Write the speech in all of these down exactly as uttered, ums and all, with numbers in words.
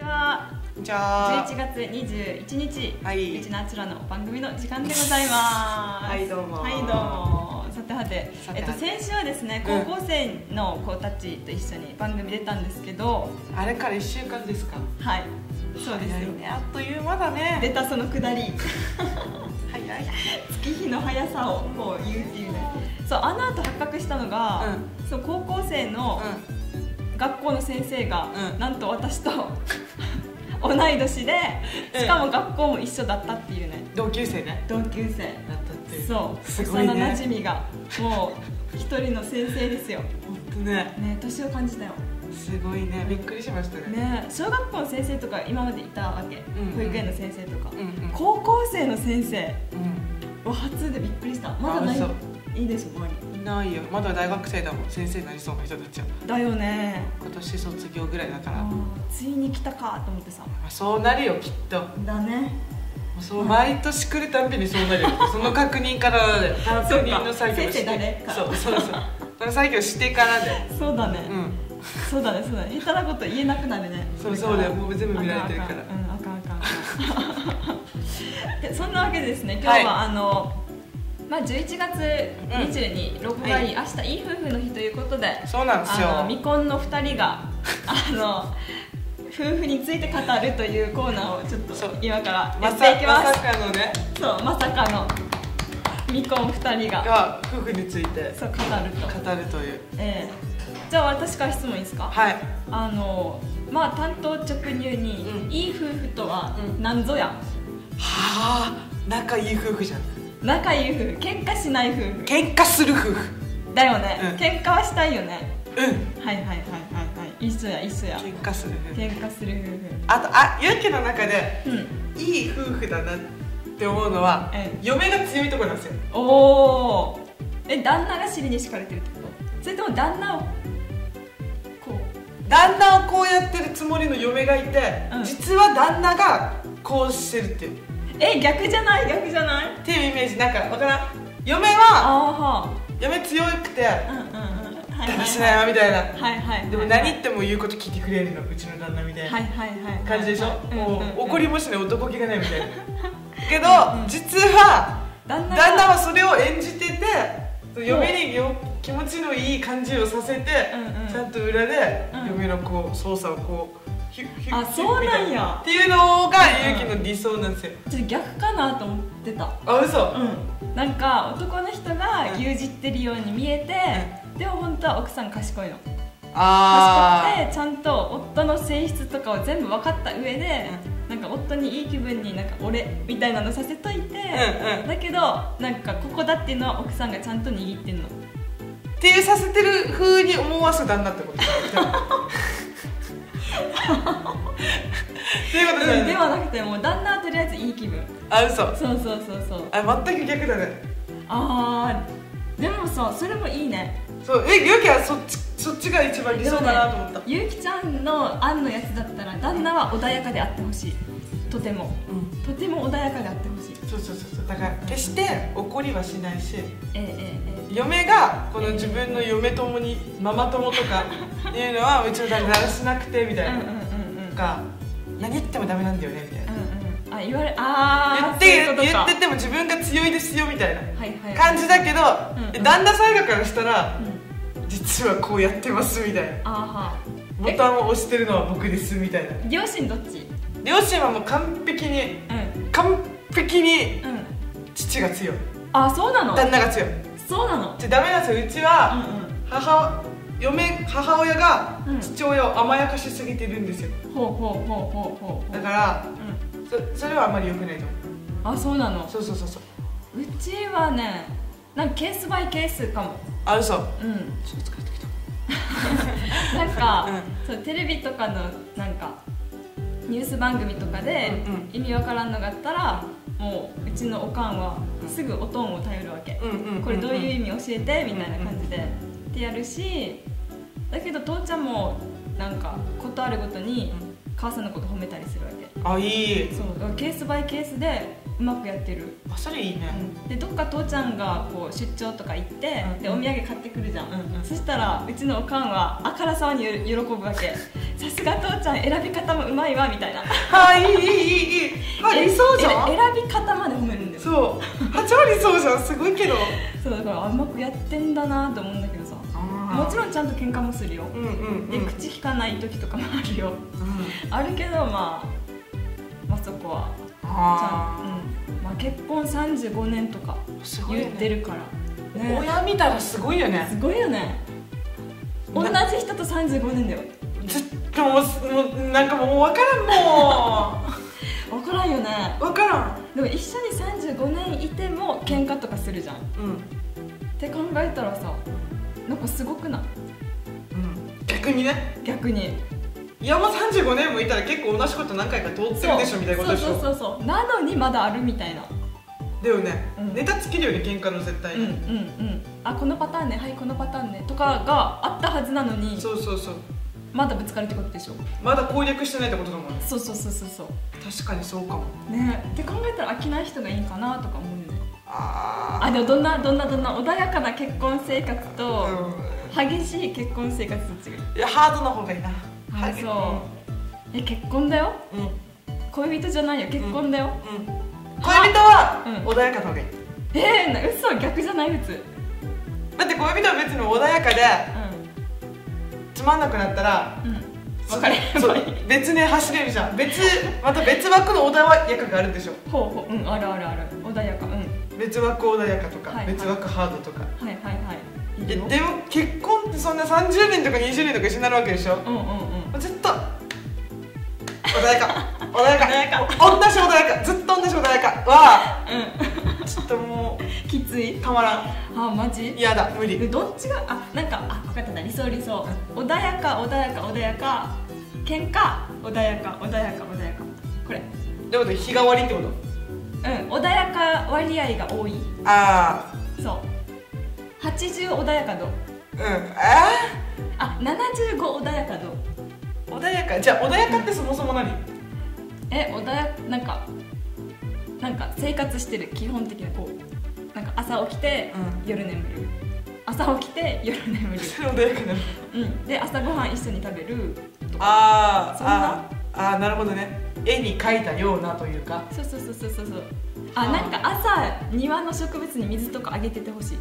は。 じゃあじゅういちがつにじゅういちにち、 はい、 うちなあちらの番組の時間でございます。 はいどうも。 はいどうも。さてはて、えっと先週はですね、高校生の子たちと一緒に番組出たんですけど、 うん、あれからいっしゅうかんですか。 はい、そうですよね。あっという間だね。 出たそのくだり。 早い。 月日の速さをこう言うっていうね。そう、あの後発覚したのが、うん、そう高校生の学校の先生が、うん、なんと私と同い年で、しかも学校も一緒だったっていうね。 同級生ね。 同級生だったっていう。 そう、 すごいね。 幼馴染がもう一人の先生ですよ。 本当ね。 ね、年を感じたよ。すごいね、びっくりしましたね。 ね、小学校の先生とか今までいたわけ、うんうん、保育園の先生とか、うんうん、高校生の先生は初でびっくりした。まだない。いいでしょ、周り。 いないよ。まだ大学生だもん、先生になりそうな人たちは。 だよね。 今年卒業ぐらいだから。 ついに来たかと思ってさ。 そうなるよ、きっと。 だね。 そう、毎年来るたんびにそうなるよ。その確認からで、確認の作業して。 先生誰か。 そうそうそう。その作業してからで。 そうだね。うん。そうだね、そうだね。下手なこと言えなくなるね。 そうそうだよ、もう全部見られてるから。うん、 あかんあかんあかん。で、そんなわけでですね、今日はあの。まあ、じゅういちがつにじゅうにち、ろくがい、明日いい夫婦の日ということで、 そうなんですよ。 あの未婚のふたりがあの夫婦について語るというコーナーをちょっと今からやっていきます。 まさかのね。 そう、まさかの未婚ふたりがが夫婦についてそう語ると語るという。 ええ、じゃあ私から質問いいですか。 はい。 あのまあ担当直入に、うん、いい夫婦とは何ぞや。はあ、仲いい夫婦じゃん。 仲いい夫婦、喧嘩しない夫婦。 喧嘩する夫婦だよね、うん、喧嘩はしたいよね。 うん、はいはいはいはいはい、一緒や一緒や。 喧嘩する夫婦、 喧嘩する夫婦。 あと、あ、ゆうきの中で、うん、いい夫婦だなって思うのは、うん、嫁が強いところなんですよ。 おお、え、旦那が尻に敷かれてるってこと？それとも旦那をこう旦那をこうやってるつもりの嫁がいて、うん、実は旦那がこうしてるっていう。 え、逆じゃない逆じゃないっていうイメージ。なんかわからん。嫁はあ嫁強くてだらしないわみたいな。 はいはい。 でも何言っても言うこと聞いてくれるの、うちの旦那みたいな感じでしょ。もう怒りもしない、男気がないみたいな。けど実は旦那はそれを演じてて、嫁に気持ちのいい感じをさせて、ちゃんと裏で嫁のこう操作をこうあ、そうなんやっていうのがゆうきの理想なんですよ。 ちょっと逆かなと思ってた。 あ、嘘。 うん、なんか男の人が牛耳ってるように見えて、うん、でも本当は奥さん賢いの。 あ賢くてちゃんと夫の性質とかを全部分かった上で、うん、なんか夫にいい気分になんか俺みたいなのさせといて、うんうん、だけどなんかここだっていうのは奥さんがちゃんと握ってんのっていうさせてる風に思わす旦那ってことですか。 そういうことじゃない、うん、ではなくて、もう旦那はとりあえずいい気分。 あ、嘘。 そうそうそうそう。 あ、全く逆だね。 あー、でもさ、それもいいね。 そう、え、ゆうきはそっち、そっちが一番理想かなと思った。 ゆうきちゃんの案のやつだったら旦那は穏やかであってほしい。とても、うん、とても穏やかであってほしい。 そうそうそうそう。だから決して怒りはしないし、 えー、えー、えー、 嫁がこの自分の嫁友に、えー、ママ友とかいうのはうちの旦那だらしなくてみたいな。うんうんうんうん、か何言ってもダメなんだよねみたいな、 うんうん、あ、言われ、あー、言って言ってても自分が強いですよみたいな感じだけど、旦那サイドからしたら、うん、実はこうやってますみたいな、あはボタンを押してるのは僕ですみたいな。 両親どっち？ 両親はもう完璧に、うん、完璧に父が強い、うん、 あ、そうなの？ 旦那が強い。そうなの？ じゃダメなんですよ。うちは、うんうん、母嫁母親が父親を甘やかしすぎてるんですよ。ほうほうほうほうほう。だから、うん、そ, それはあんまり良くないと思う。 あ、そうなの？ そうそうそうそう。 うちはね、なんかケースバイケースかも。 あ、嘘。うん。ちょっと疲れてきた。なんか、うん、そうテレビとかのなんかニュース番組とかで、うんうん、意味わからんのがあったら、もううちのおかんはすぐおとんを頼るわけ。これどういう意味教えてみたいな感じでってやるし。だけど父ちゃんもなんかことあるごとに母さんのこと褒めたりするわけ。 あ、いい。 そうケースバイケースでうまくやってる。 あ、それいいね。 うん、でどっか父ちゃんがこう出張とか行って、うん、でお土産買ってくるじゃん、うんうん、そしたらうちのおかんはあからさまに喜ぶわけ。 さすが父ちゃん選び方もうまいわみたいな。 あ、いいいいいいいい。あ、理想じゃん。 選び方まで褒めるんだよ。 そう、はち割そうじゃん。すごいけど。 そうだからうまくやってんだなと思うんだけどさ、もちろんちゃんと喧嘩もするよ、うんうんうん、で口聞かない時とかもあるよ、うん、あるけど、まあ、まあそこはちゃん、うん、まあ、結婚さんじゅうごねんとか言ってるから、 ね、親見たらすごいよね。 すごいよね。同じ人とさんじゅうごねんだよ。 ずっともうなんかもう分からんもう分からんよね。 分からん。 でも一緒にさんじゅうごねんいても喧嘩とかするじゃん、うん、って考えたらさ、なんかすごくない？ うん、逆にね。 逆にいや、もうさんじゅうごねんもいたら結構同じこと何回か通ってるでしょみたいなことでしょ。 そうそうそう、なのにまだあるみたいな。 だよね、うん、ネタつけるよね、喧嘩の絶対に。うんうんうん、 あ、このパターンね、はい、このパターンねとかがあったはずなのに、 そうそうそう、 まだぶつかるってことでしょ。 まだ攻略してないってことだもんね。 そうそうそうそうそう、 確かにそうかもね。って考えたら飽きない人がいいかなとか思うね。ああ、でもどんなどんなどんな穏やかな結婚生活と、うん、激しい結婚生活と違う。 いや、ハードの方がいいな。 あ、そう、うん、え、結婚だよ、うん、恋人じゃないよ、結婚だよ、うんうん、 恋人は穏やかな方がいい。 えー、嘘、逆じゃない？普通だって恋人は別に穏やかで、うん、つまんなくなったら、うん、分かればいい。別に走れるじゃん。別、また別枠の穏やかがあるでしょ。 ほうほう、うん、あるあるある、穏やか、うん、 別枠穏やかとか、はいはい、別枠ハードとか。 はいはいはい。 で, でも結婚ってそんなさんじゅうねんとかにじゅうねんとか一緒になるわけでしょ。うんうんうん、ずっと穏やか穏やか穏やか同じ穏やか、ずっと同じ穏やかは、うん、ちょっともうきつい、 たまらん。 あ、マジ嫌だ、無理。 どっちが、あ、なんか、あ、分かったな、理想理想、うん、穏やか穏やか穏やか、喧嘩穏やか穏やか穏やか、これどういうこと？日替わりってこと？ うん、穏やか割合が多い。ああ、そう、はちじゅう穏やか度、うん、ああ、ななじゅうご穏やか度。 穏やか、じゃあ穏やかってそもそも何？ え、穏やか、なんかなんか生活してる、基本的なこう、なんか朝起きて、うん、夜眠る、朝起きて夜眠る、 それ穏やかなの。 うん、で朝ごはん一緒に食べるとか。 あー、そんな、あー、なるほどね。絵に描いたようなというか。 そうそうそうそうそうそう。あ、なんか朝庭の植物に水とかあげててほしい。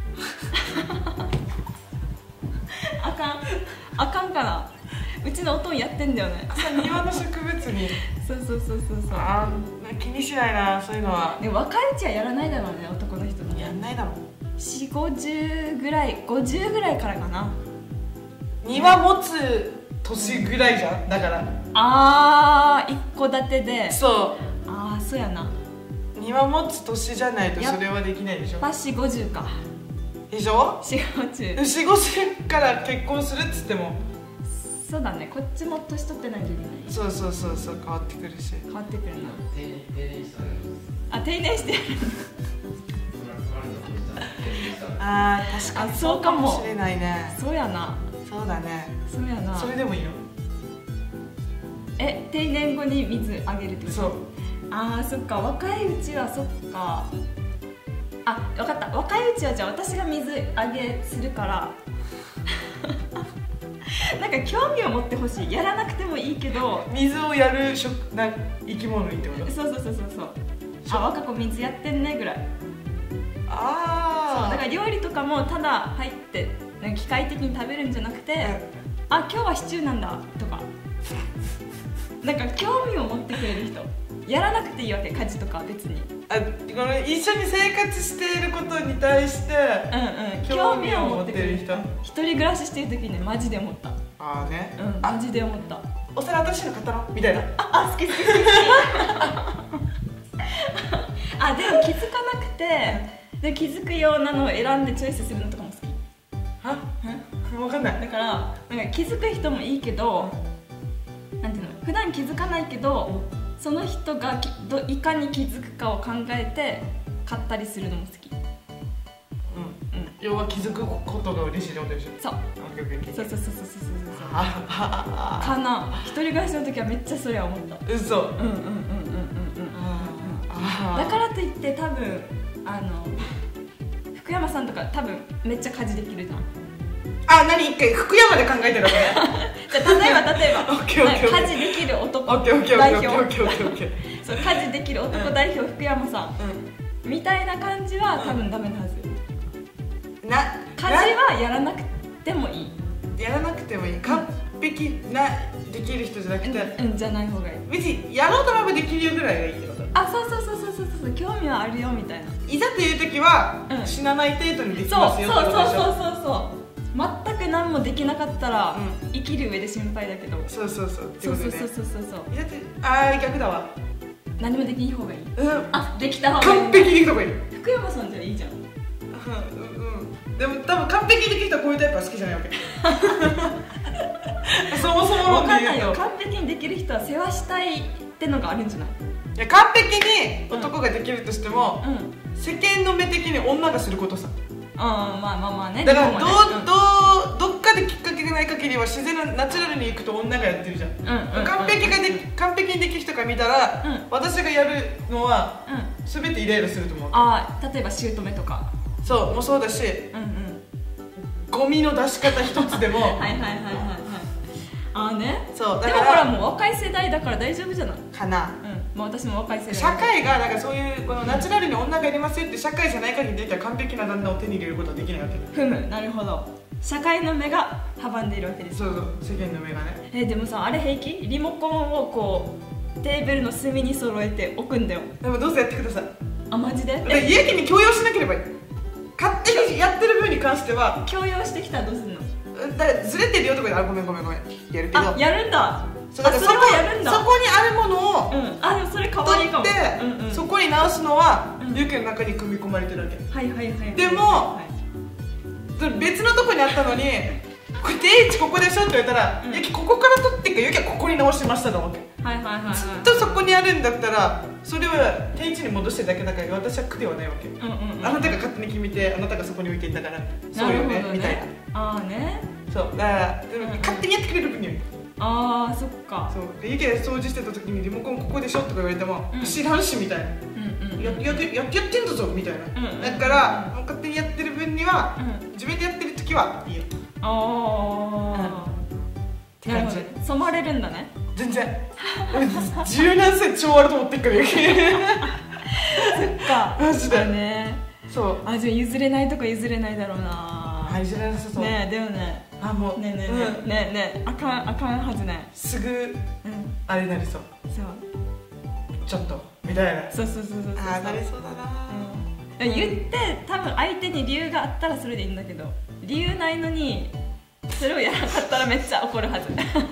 あかん、あかんかな。うちのおとんやってんだよね。 朝庭の植物に。 そうそうそうそうそう。 あー、気にしないな、そういうのは。 でも若いうちはやらないだろうね、男の人の。 やんないだろう。 よんじゅう、ごじゅうぐらい、ごじゅうぐらいからかな。 庭持つ年ぐらいじゃん、だから。 あー、一戸建てで。 そう。 あー、そうやな。 庭持つ年じゃないとそれはできないでしょ。 やっぱよんじゅう、ごじゅうか。 でしょ？ よんじゅう、ごじゅう。 よんじゅう、ごじゅうから結婚するっつっても。 そうだね、こっちも年取ってないといけない。 そうそうそうそう、変わってくるし。 変わってくるな。あ、定年してやる。 ああ、確かにそうかもしれないね。 そうやな。 そうだね。 そうやな。 それでもいいよ。 え、定年後に水あげるってこと？そう。ああ、そっか、若いうちはそっか。あ、分かった、若いうちはじゃあ私が水あげするからなんか興味を持ってほしい。やらなくてもいいけど水をやる食な生き物にってこと？ そうそうそうそうそう。あ、若子水やってんねぐらい。ああ、そう、だから料理とかもただ入ってなんか機械的に食べるんじゃなくて、うん、あ、今日はシチューなんだとかなんか興味を持ってくれる人。やらなくていいわけ、家事とかは別に。あ、 この一緒に生活していることに対してうんうん興味を持ってくれる人。 一人暮らししてる時にね、マジで思った。 ああね、 うん、マジで思った。 お皿私の買ったのみたいな。 あ、あ、好き好き好きあ、でも気づかなくて、で気づくようなのを選んでチョイスするのとかも好き。 は？分かんない。 だからなんか気づく人もいいけど、なんていうの、普段気づかないけど、その人がどいかに気づくかを考えて買ったりするのも好き。うんうん。 要は気づくことが嬉しいってことでしょ。 そう。そうそうそうそうそうそう。かな。一人暮らしの時はめっちゃそれは思った。 嘘。うんうんうんうんうんうん。 だからといって多分あの福山さんとか多分めっちゃ家事できるじゃん。 あ、何一回福山で考えてるわけ？ じゃあ例えば例えば家事できる男代表そう家事できる男代表福山さんみたいな感じは多分ダメなはず。な家事はやらなくてもいい。 やらなくてもいい。完璧なできる人じゃなくて、 うん、じゃない方がいい。 別にやろうと思えばできるよぐらいがいいけど。 あ、そうそうそうそうそうそう、興味はあるよみたいな。 いざという時は、うん、死なない程度にできますよってことでしょ。そうそうそうそうそう。全く何もできなかったら、うん、生きる上で心配だけど。そうそうそう。そうそうそうそうそうそう。ああ、逆だわ。 何もできん方がいい。うん。あ、できた方がいい。完璧にできた方がいい。 福山さんじゃいいじゃん。 うんうん。でも多分完璧にできる人はこういうタイプは好きじゃないわけ。そもそも論で言うと。 完璧にできる人は世話したいってのがあるんじゃない？ いや、完璧に男ができるとしても、うん、世間の目的に女がすることさ。 ああ、まあまあまあね。 だからどう、ね、どうどっかできっかけがない限りは自然なナチュラルにいくと女がやってるじゃん。うんうん、完璧がで完璧にできる人から見たら、うん、私がやるのは、うん、全てイライラすると思う。 ああ、例えば姑とか。 そうもうそうだし、うんうん、ゴミの出し方一つでも。はいはいはいはい。 ああね。そうだから。でもほらもう若い世代だから大丈夫じゃない。 かな。 まあ私も若い世代社会がなんかそういうこのナチュラルに女がいりますよって社会じゃない限り出たら完璧な旦那を手に入れることはできないわけ。 ふむ、なるほど。社会の目が阻んでいるわけです。 そうそう世間の目がね。 えー、でもさあれ平気？リモコンをこうテーブルの隅に揃えて置くんだよ。 でもどうぞやってください。 あ、マジで？ 家家に強要しなければいい。勝手にやってる分に関しては強要してきたらどうするの？ だからずれてるよとかで、あ、ごめんごめんごめんやるけど。 あ、やるんだ。 そうだからそこそこにあるものを、 うん、あ、でもそれ可愛いかも。 取って、うんうん、そこに直すのはリュックの中に組み込まれてるわけ。 はいはいはい。 でも、はい、別のとこにあったのにこれ定位置ここでしょって言われたら、うん、ゆきここから取っていく、ゆきはここに直しましただわけ。はいはいはい、はい、ずっとそこにあるんだったらそれは定位置に戻してるだけだから私は苦ではないわけ。うんうんうん、あなたが勝手に決めてあなたがそこに置いてんだからそうよ ね, ねみたいな。 ああね。 そうだからでも、うん、勝手にやってくれる分には。 ああ、そっか。 そうで家で掃除してた時にリモコンここでしょとか言われても、うん、知らんしみたいな、うんうん、や, や, や, やってやってんだぞみたいな、うんうん、だから、うん、勝手にやってる分には、うん、自分でやってる時はいいよ。ああ、 うん、なるほどね。染まれるんだね。 全然柔軟性超あると思ってっからよ。そっかマジでね。そう、あ、じゃあ譲れないとか譲れないだろうな。 あ、譲れなさそうね。でもね、あ、もうねえねえねえ、うん、ねえねえ、あかんあかんはずね。 すぐ、うん、あれなりそう。そうちょっとみたいな。 そうそうそうそうそう。 あー、なりそうだな、 うん、言って多分相手に理由があったらそれでいいんだけど、理由ないのにそれをやらなかったらめっちゃ怒るはず。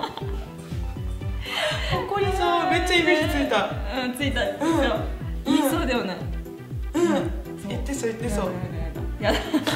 怒りそう。めっちゃイメージついた。 うん、ついた。うん、言いそうだよね。 うん、うん、言ってそう言ってそう。やだ。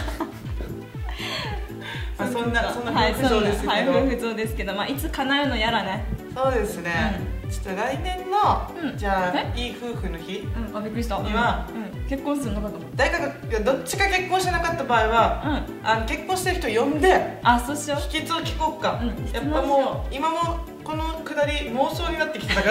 まあ、そんなそんな夫婦像ですけど、はい、 夫婦像ですけど、まあ、いつ叶うのやらね。 そうですね、うん、ちょっと来年の、うん、じゃあいい夫婦の日、 うん、あ、びっくりした。 には、 うん、結婚するのかと思った。 誰かがどっちか結婚してなかった場合は、うん、あの結婚してる人呼んで、 あ、そうしよう。 秘訣を聞こうか、うん、やっぱもう今もこのくだり妄想になってきてたから。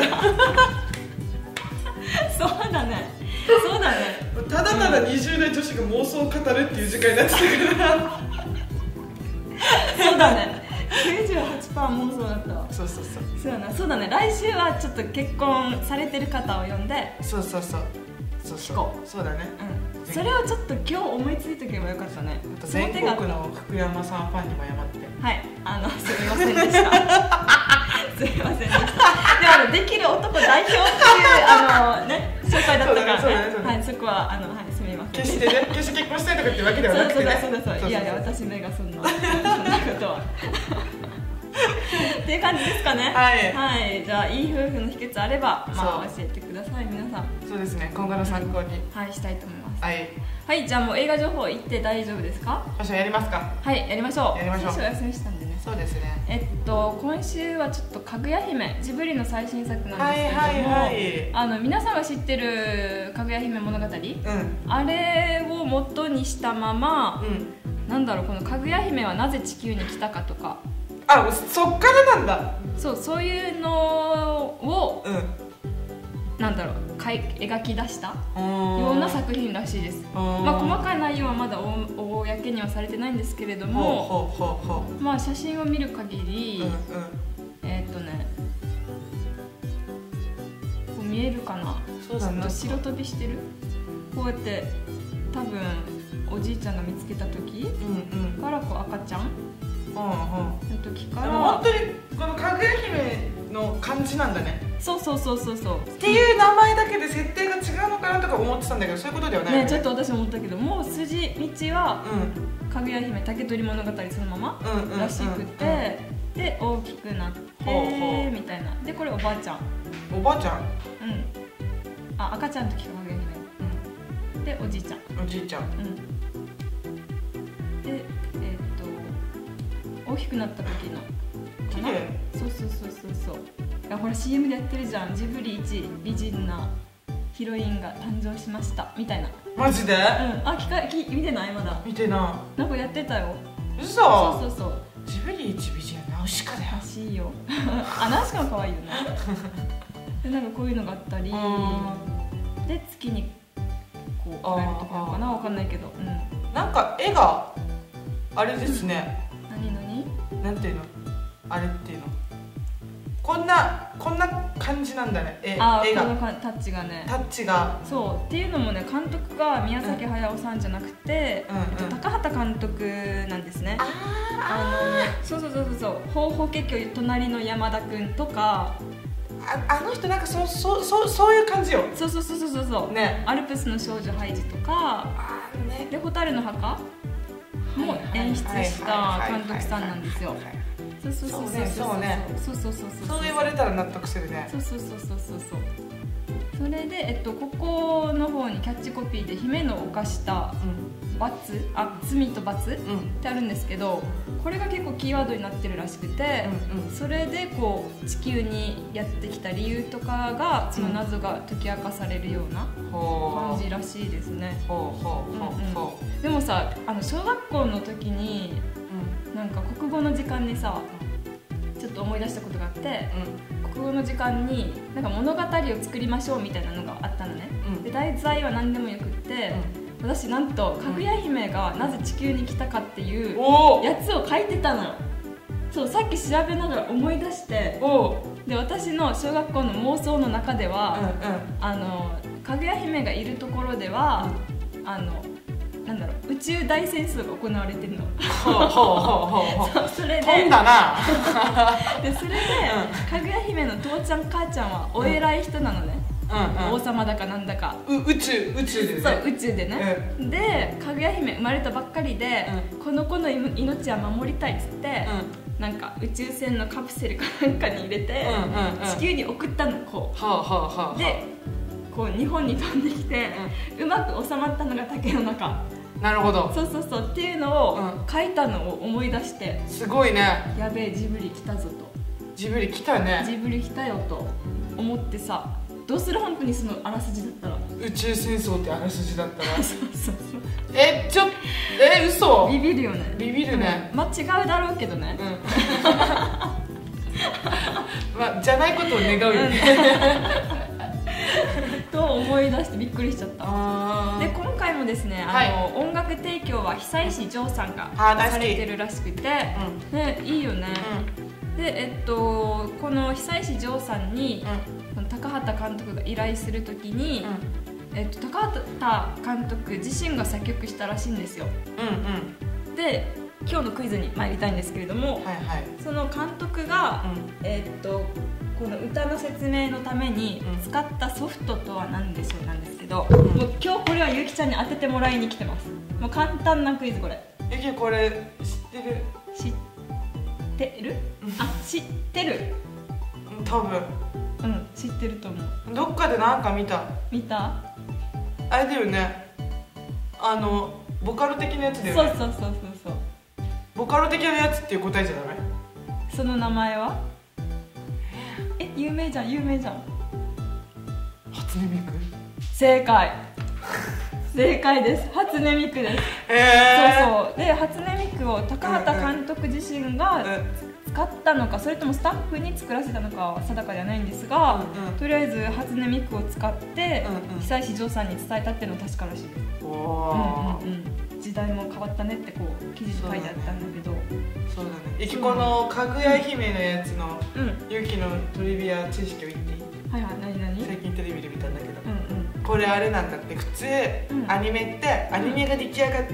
そうだね、そうだね。 ただただにじゅう代女子が妄想を語るっていう時間になってたから。 そうだね、きゅうじゅうはちパーセント 妄想だったわ。 そうそうそう、 そうだね、そうだね。来週はちょっと結婚されてる方を呼んで、 そうそうそうそうそうそうだね、 うん、それをちょっと今日思いついとけばよかったね。 あと全国の福山さんファンにも謝って。 はい、あの、すみませんでした。すみませんでした。でもできる男代表っていうあのね紹介だったからね、はい、そこはあの、はい、すみません。 決してね、決して結婚したいとかってわけではなくてね。 そうそうそうそう、いやいや、私目がそんなそんなことは。っていう感じですかね。はい、はい、じゃあいい夫婦の秘訣あれば、まあ、教えてください皆さん。 そうですね、今後の参考に、 はい、したいと思います。 はい、 はい、じゃあもう映画情報言って大丈夫ですか？ もしやりますか？ はい、やりましょう。 やりましょう。 先週お休みしたんでね。 そうですね。 えっと今週はちょっとかぐや姫、ジブリの最新作なんですけども、はいはいはい、 あの皆さんが知ってるかぐや姫物語、うん、あれを元にしたまま、うん、なんだろう、このかぐや姫はなぜ地球に来たかとか、 あ、そっからなんだ。 そう、そういうのを、うん、なんだろう、描き出したような作品らしいです。まあ、細かい内容はまだ公にはされてないんですけれども、まあ、写真を見る限り、うんうん、えー、 見えるかな。 そうだね、 ちょっと白飛びしてる。こうやって多分おじいちゃんが見つけた時からこう赤ちゃんの時から、 本当にこのかぐや姫の感じなんだね。 そうそうそうそうそうっていう名前だけで設定が違うのかなとか思ってたんだけど、そういうことではないよね。 ね、ちょっと私も思ったけど、もう筋道は、うん、かぐや姫竹取物語そのままらしくて、で大きくなってみたいな。でこれおばあちゃん。 おばあちゃん。うん。 あ、赤ちゃんの時かぐや姫。うん。でおじいちゃん。 おじいちゃん。うん。 でえー、っと大きくなった時の。 綺麗。 そうそうそうそうそう。いやほら シーエム でやってるじゃん。ジブリ一美人なヒロインが誕生しましたみたいな。 マジで？うん。 あ、聞かき見てないまだ。 見てない。 なんかやってたよ。 嘘？ そうそうそう。 ジブリ一美人はナウシカだよ。 らしいよ。あ、ナウシカも可愛いよね。でなんかこういうのがあったり、で月にこう帰るとかかな、わかんないけど。うん。 なんか絵があれですね。 何何？ なんていうの？あれっていうの？こんなこんな感じなんだね。絵あ絵がこのタッチがね。 タッチが。 そうっていうのもね、監督が宮崎駿さんじゃなくて、うんえっと、高畑監督なんですね。ああのそうそうそうそう。ほうほけきょ隣の山田くんとか。 あ, あの人なんかそうそうそうそういう感じよ。 そうそうそうそうそう。ね。アルプスの少女ハイジとか。あね。で蛍の墓も演出した監督さんなんですよ。そうそうそうそうそうね。そうそうそうそう。 そう言われたら納得するね。 そうそうそうそうそうそう。それでえっとここの方にキャッチコピーで姫の犯した罰、あ罪と罰ってあるんですけど、これが結構キーワードになってるらしくて、それでこう地球にやってきた理由とかがその謎が解き明かされるような感じらしいですね。でもさ、あの小学校の時になんか国語の時間にさ、ちょっと思い出したことがあって、うん、国語の時間になんか物語を作りましょうみたいなのがあったのね、うん、で題材は何でもよくって、うん、私なんとかぐや姫がなぜ地球に来たかっていうやつを書いてたのよ。そう、さっき調べながら思い出して、で私の小学校の妄想の中では、うんうん、あのかぐや姫がいるところでは、うん、あのなんだろう、宇宙大戦争が行われてるの。 ほうほうほうほうほう。 それで飛んだな。 でそれで、うん、かぐや姫の父ちゃん母ちゃんはお偉い人なのね、うんうん、王様だかなんだか。 う宇宙宇宙でね。 そう宇宙でね、うん、でかぐや姫生まれたばっかりで、うん、この子の命は守りたいっつって、うん、なんか宇宙船のカプセルかなんかに入れて、うんうんうん、地球に送ったのこう、はあはあはあ、でこう日本に飛んできて、うん、うまく収まったのが竹の中。 なるほど。 そうそうそうっていうのを、うん、書いたのを思い出して、 すごいね。 やべえジブリ来たぞと。 ジブリ来たね。 ジブリ来たよと思ってさ、どうする本当にそのあらすじだったら。 宇宙戦争ってあらすじだったら。 そうそうそう。 えちょえ嘘。 ビビるよね。 ビビるね。 うん、まあ違うだろうけどね。うん、 まあじゃないことを願うよね。 と思い出してびっくりしちゃった。で今回もですね、あの、はい、音楽提供は久石譲さんがされてるらしくて、うん、ね、いいよね、うん、でえっとこの久石譲さんに、うん、高畑監督が依頼するときに、うん、えっと、高畑監督自身が作曲したらしいんですよ、うんうん、で今日のクイズに参りたいんですけれども、はいはい、その監督が、うん、えっとこの歌の説明のために使ったソフトとは何でしょうなんですけど、うん、もう今日これはゆきちゃんに当ててもらいに来てます。もう簡単なクイズこれ。 ゆきこれ知ってる？ 知ってる？あ、知ってる。 多分。 うん、知ってると思う。 どっかでなんか見た。 見た？ あれだよね。あのボカロ的なやつだよね。 そうそうそうそうそう。 ボカロ的なやつっていう答えじゃダメ？ その名前は？え、有名じゃん、有名じゃん。 初音ミク？ 正解。正解です。初音ミクです。 えー、 そうそう。で、初音ミクを高畑監督自身が使ったのか、それともスタッフに作らせたのかは定かではないんですが、うんうん、とりあえず初音ミクを使って、うんうん、久石譲さんに伝えたっていうのは確からしいです。おー、うんうんうん、 時代も変わったねってこう記事に書いてあったんだけど、 そうだね。ゆきこのかぐや姫のやつのゆきのトリビア知識を言っていい？ はいはい、何何？ 最近テレビで見たんだけど、 うんうん、 これあれなんだって。普通、うん、アニメってアニメが出来上がって、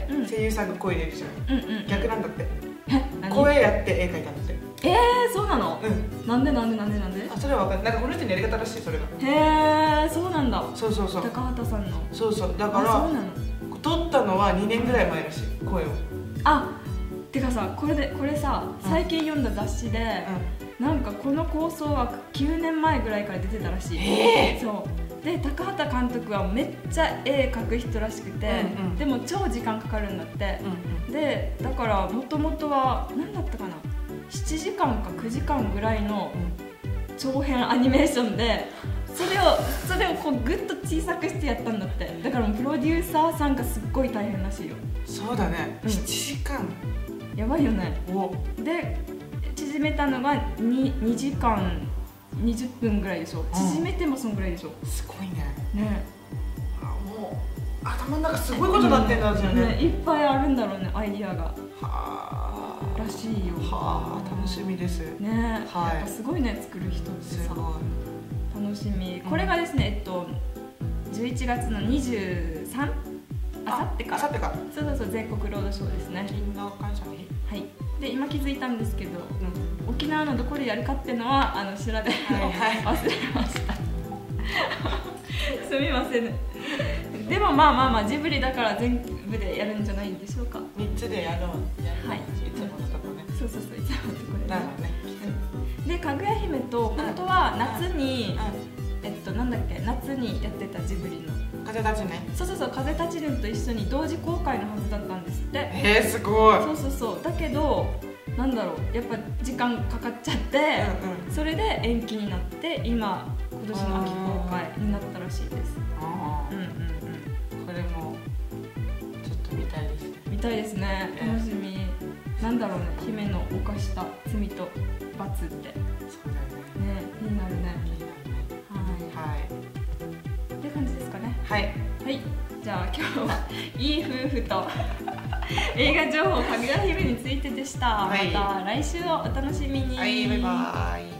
うん、声優さんが声入れるじゃん、うんうん、逆なんだって。声やって絵描いたんだって。 えー、そうなの？うん。なんでなんでなんでなんで？ あ、それは分かんない。なんかこの人のやり方らしい、それが。 へえ、そうなんだ。 そうそうそう。 高畑さんの。 そうそう。だからそうなの。撮ったのはにねんぐらい前らしい、声を。あ、 てかさ、これでこれさ、最近読んだ雑誌で、うん、なんかこの構想はきゅうねんまえぐらいから出てたらしい。 へえ。 そう。で、高畑監督はめっちゃ絵描く人らしくて、うんうん、でも超時間かかるんだって、うんうん、でだからもともとは何だったかな、ななじかんかくじかんぐらいの長編アニメーションで、それをそれをこうグッと小さくしてやったんだって。だからもうプロデューサーさんがすっごい大変らしいよ。 そうだね、うん、しちじかんやばいよね。おで縮めたのが 2, 2時間にじゅっぷんぐらいでしょ。縮めてもそんぐらいでしょ。 すごいね。 ね、 あ、もう頭の中すごいことになってんだよね。ね、 いっぱいあるんだろうね、アイディアが。 はあ、 らしいよ。 はあ、楽しみですね。はい、やっぱすごいね、作る人ってさ。楽しみ。これがですね、えっとじゅういちがつのにじゅうさん、あさってか。 あさってか。 そうそうそう、全国ロードショーですね。 勤労感謝の日。 はい。で、今気づいたんですけど、うん、沖縄のどこでやるかっていうのはあの調べるのを、はいはい、忘れましたすみませんね。でもまあまあまあ、ジブリだから全部でやるんじゃないんでしょうか。 みっつでやろう。 はい、 いつものとこね。 そうそうそう、いつものとこで、ね、 なるほどね。 で、かぐや姫と本当は夏に、うん、えっとなんだっけ、夏にやってたジブリの風立ちぬ。 そうそうそう、風立ちぬと一緒に同時公開のはずだったんですって。 えー、すごい。 そうそうそう。だけどなんだろう、やっぱ時間かかっちゃって、うんうん、それで延期になって今今年の秋公開になったらしいです。 あ、うんうんうん。これもちょっと見たいですね。 見たいですね。楽しみ。なんだろうね、姫の犯した罪と罰って。 そうだよね。 ね、気になるね。 気になるね。はい。はい。 って感じですかね。 はい。 はい。じゃあ今日はいい夫婦と映画情報かぐや姫についてでした。はい、また来週をお楽しみに。 はい、バイバイ。